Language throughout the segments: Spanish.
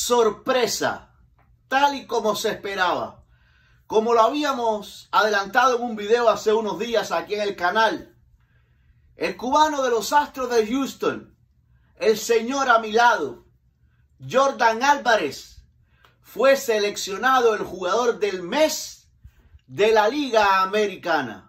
sorpresa, tal y como se esperaba. Como lo habíamos adelantado en un video hace unos días aquí en el canal, el cubano de los Astros de Houston, el señor a mi lado, Yordan Álvarez, fue seleccionado el jugador del mes de la Liga Americana.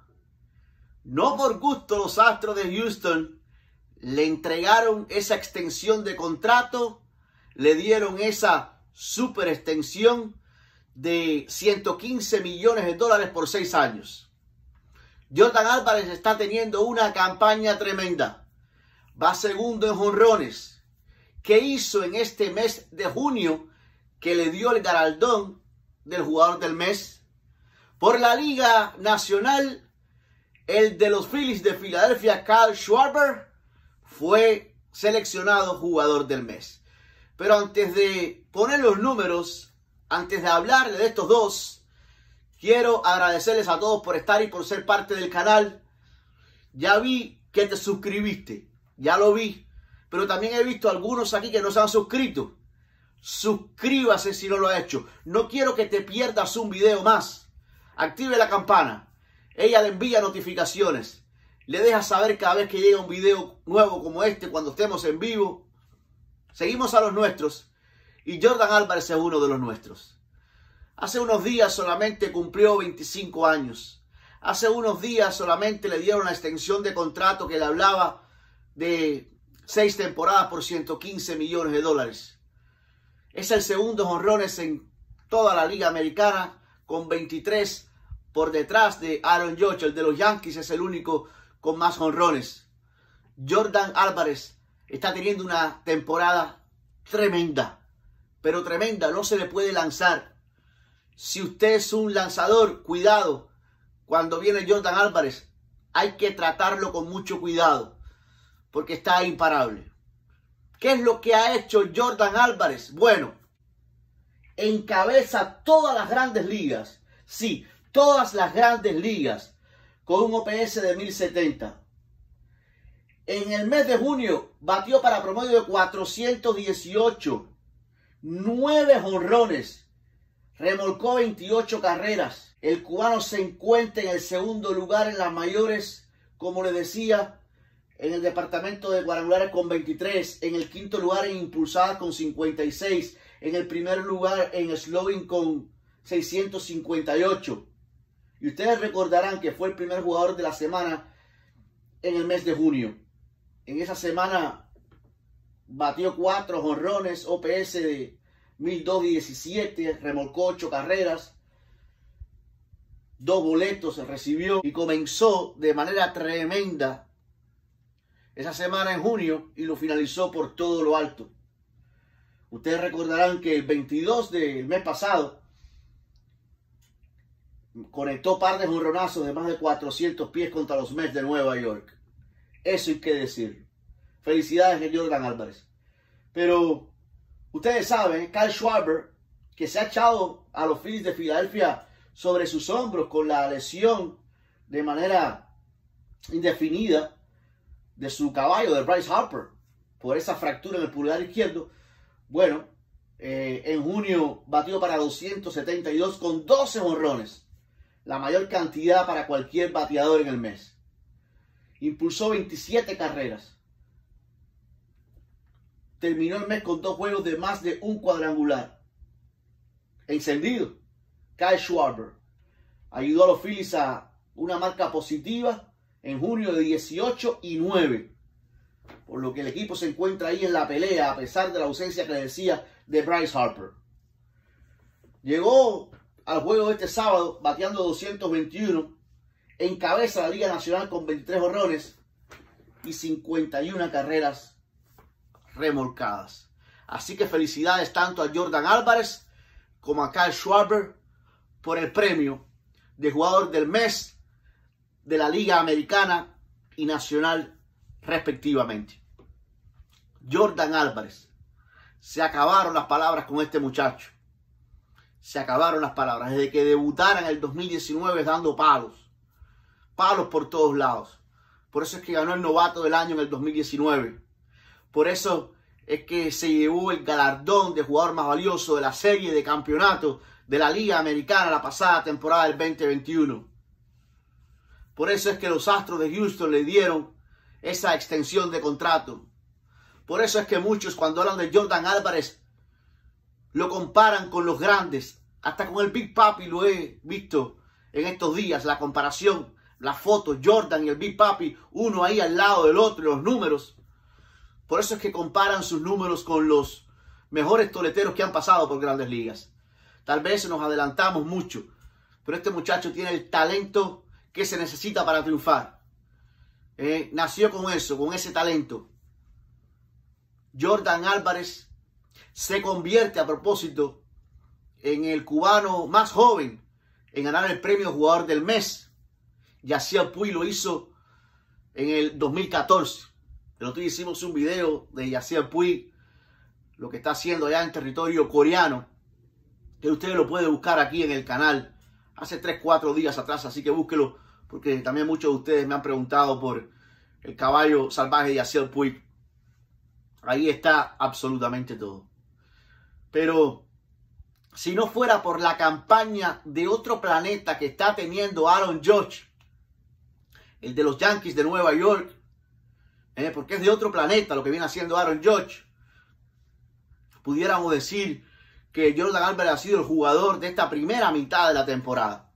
No por gusto los Astros de Houston le entregaron esa extensión de contrato, le dieron esa super extensión de 115 millones de dólares por 6 años. Yordan Álvarez está teniendo una campaña tremenda. Va segundo en jonrones. ¿Qué hizo en este mes de junio que le dio el galardón del jugador del mes? Por la Liga Nacional, el de los Phillies de Filadelfia, Kyle Schwarber, fue seleccionado jugador del mes. Pero antes de poner los números, antes de hablarle de estos dos, quiero agradecerles a todos por estar y por ser parte del canal. Ya vi que te suscribiste, ya lo vi, pero también he visto algunos aquí que no se han suscrito. Suscríbase si no lo ha hecho. No quiero que te pierdas un video más. Active la campana. Ella le envía notificaciones. Le deja saber cada vez que llega un video nuevo como este, cuando estemos en vivo. Seguimos a los nuestros. Y Yordan Álvarez es uno de los nuestros. Hace unos días solamente cumplió 25 años. Hace unos días solamente le dieron una extensión de contrato que le hablaba de 6 temporadas por 115 millones de dólares. Es el segundo jonrones en toda la Liga Americana, con 23 por detrás de Aaron Judge. El de los Yankees es el único con más jonrones. Yordan Álvarez está teniendo una temporada tremenda. Pero tremenda, no se le puede lanzar. Si usted es un lanzador, cuidado. Cuando viene Yordan Álvarez, hay que tratarlo con mucho cuidado, porque está imparable. ¿Qué es lo que ha hecho Yordan Álvarez? Bueno, encabeza todas las grandes ligas. Sí, todas las grandes ligas, con un OPS de 1070. En el mes de junio, batió para promedio de 418. 9 jonrones, remolcó 28 carreras. El cubano se encuentra en el segundo lugar en las mayores, como le decía, en el departamento de cuadrangulares con 23, en el quinto lugar en impulsadas con 56, en el primer lugar en slugging con 658. Y ustedes recordarán que fue el primer jugador de la semana en el mes de junio. En esa semana batió 4 jonrones, OPS de 1217, remolcó 8 carreras, 2 boletos recibió y comenzó de manera tremenda esa semana en junio y lo finalizó por todo lo alto. Ustedes recordarán que el 22 del mes pasado conectó par de jonronazos de más de 400 pies contra los Mets de Nueva York. Eso hay que decir. Felicidades a Yordan Álvarez. Pero ustedes saben, Kyle Schwarber, que se ha echado a los Phillies de Filadelfia sobre sus hombros con la lesión de manera indefinida de su caballo, de Bryce Harper, por esa fractura en el pulgar izquierdo. Bueno, en junio batió para 272 con 12 jonrones, la mayor cantidad para cualquier bateador en el mes. Impulsó 27 carreras. Terminó el mes con 2 juegos de más de un cuadrangular. Encendido. Kyle Schwarber ayudó a los Phillies a una marca positiva en junio de 18-9. Por lo que el equipo se encuentra ahí en la pelea, a pesar de la ausencia que le decía de Bryce Harper. Llegó al juego de este sábado bateando 221. Encabeza la Liga Nacional con 23 jonrones y 51 carreras remolcadas. Así que felicidades tanto a Yordan Álvarez como a Kyle Schwarber por el premio de jugador del mes de la Liga Americana y Nacional respectivamente. Yordan Álvarez. Se acabaron las palabras con este muchacho. Se acabaron las palabras. Desde que debutara en el 2019 dando palos. Palos por todos lados. Por eso es que ganó el novato del año en el 2019. Por eso es que se llevó el galardón de jugador más valioso de la serie de campeonato de la Liga Americana la pasada temporada del 2021. Por eso es que los Astros de Houston le dieron esa extensión de contrato. Por eso es que muchos, cuando hablan de Yordan Álvarez, lo comparan con los grandes. Hasta con el Big Papi lo he visto en estos días, la comparación, la foto, Jordan y el Big Papi, uno ahí al lado del otro, los números. Por eso es que comparan sus números con los mejores toleteros que han pasado por Grandes Ligas. Tal vez nos adelantamos mucho, pero este muchacho tiene el talento que se necesita para triunfar. Nació con eso, con ese talento. Yordan Álvarez se convierte, a propósito, en el cubano más joven en ganar el premio Jugador del Mes. Yasiel Puig lo hizo en el 2014. Nosotros hicimos un video de Yasiel Puig, lo que está haciendo allá en territorio coreano, que ustedes lo pueden buscar aquí en el canal hace 3-4 días atrás, así que búsquelo, porque también muchos de ustedes me han preguntado por el caballo salvaje de Yasiel Puig. Ahí está absolutamente todo. Pero si no fuera por la campaña de otro planeta que está teniendo Aaron Judge, el de los Yankees de Nueva York, porque es de otro planeta lo que viene haciendo Aaron Judge, pudiéramos decir que Yordan Álvarez ha sido el jugador de esta primera mitad de la temporada.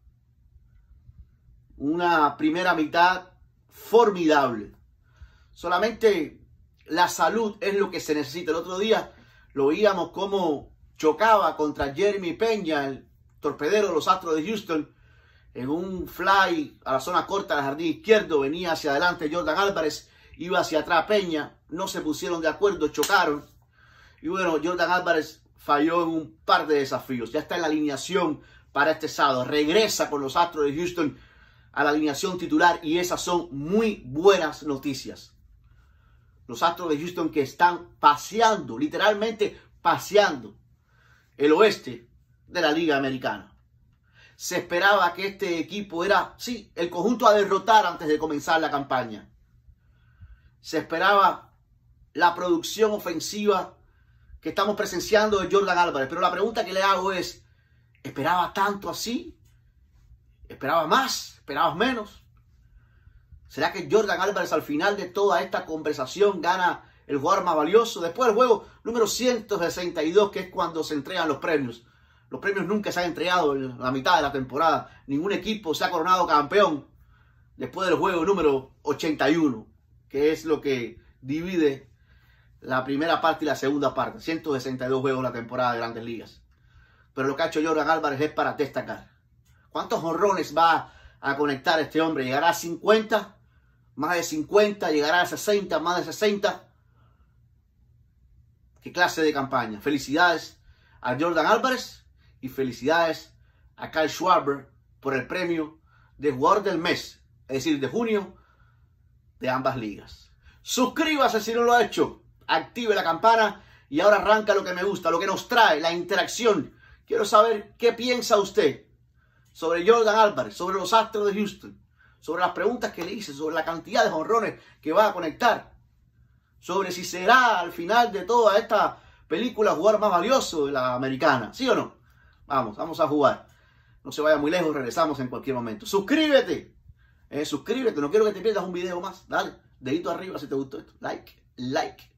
Una primera mitad formidable. Solamente la salud es lo que se necesita. El otro día lo veíamos como chocaba contra Jeremy Peña, el torpedero de los Astros de Houston, en un fly a la zona corta del jardín izquierdo. Venía hacia adelante Yordan Álvarez, iba hacia atrás Peña, no se pusieron de acuerdo, chocaron. Y bueno, Yordan Álvarez falló en un par de desafíos. Ya está en la alineación para este sábado. Regresa con los Astros de Houston a la alineación titular y esas son muy buenas noticias. Los Astros de Houston que están paseando, literalmente paseando el oeste de la Liga Americana. Se esperaba que este equipo era, sí, el conjunto a derrotar antes de comenzar la campaña. Se esperaba la producción ofensiva que estamos presenciando de Yordan Álvarez. Pero la pregunta que le hago es, ¿esperaba tanto así? ¿Esperaba más? ¿Esperabas menos? ¿Será que Yordan Álvarez al final de toda esta conversación gana el jugador más valioso? Después del juego número 162, que es cuando se entregan los premios. Los premios nunca se han entregado en la mitad de la temporada. Ningún equipo se ha coronado campeón después del juego número 81, que es lo que divide la primera parte y la segunda parte. 162 juegos en la temporada de Grandes Ligas. Pero lo que ha hecho Yordan Álvarez es para destacar. ¿Cuántos jonrones va a conectar este hombre? ¿Llegará a 50? ¿Más de 50? ¿Llegará a 60? ¿Más de 60? ¿Qué clase de campaña? Felicidades a Yordan Álvarez y felicidades a Kyle Schwarber por el premio de jugador del mes, es decir, de junio de ambas ligas. Suscríbase si no lo ha hecho, active la campana y ahora arranca lo que me gusta, lo que nos trae, la interacción. Quiero saber qué piensa usted sobre Yordan Álvarez, sobre los Astros de Houston, sobre las preguntas que le hice, sobre la cantidad de jonrones que va a conectar, sobre si será al final de toda esta película jugador más valioso de la americana, ¿sí o no? Vamos a jugar. No se vaya muy lejos, regresamos en cualquier momento. Suscríbete, suscríbete, no quiero que te pierdas un video más. Dale, dedito arriba si te gustó esto. Like.